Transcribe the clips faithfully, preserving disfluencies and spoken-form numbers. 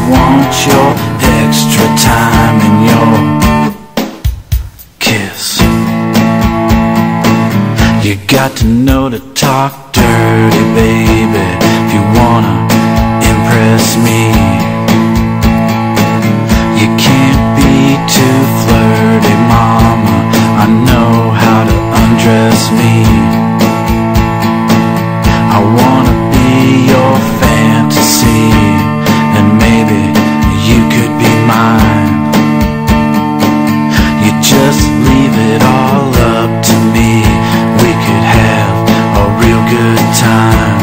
want your extra time and your kiss. You got to know to talk dirty, baby, if you wanna impress me. You can't be too flirty, mama, I know how to undress me. I wanna be your fantasy, and maybe you could be mine. You just leave it all up to me, we could have a real good time.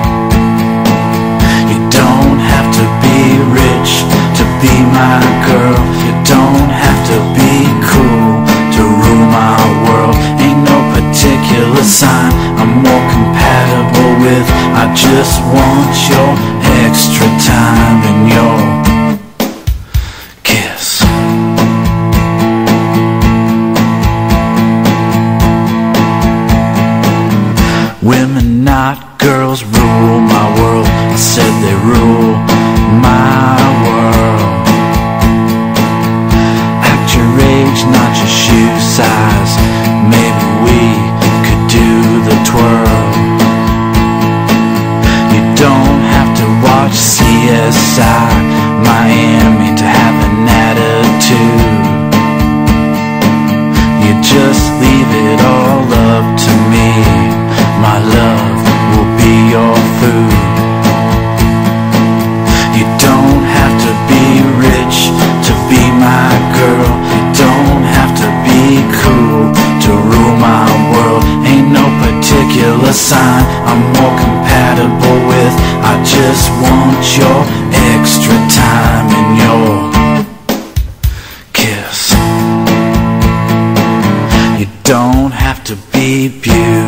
You don't have to be rich to be my girl. You don't have to be cool to rule my world. Ain't no particular sign I'm more compatible with. I just want your extra time and your kiss. Women, not girls, rule my world. I said they rule my world. Act your age, not your shoe size. Maybe we could do the twirl. You don't have to watch C S I Miami to have an attitude. You just leave it all up to me. My love will be your food. You don't have to be rich to be my girl. You don't have to be cool to rule my world. Ain't no particular sign I'm more compatible with. I just want your extra time and your kiss. You don't have to be beautiful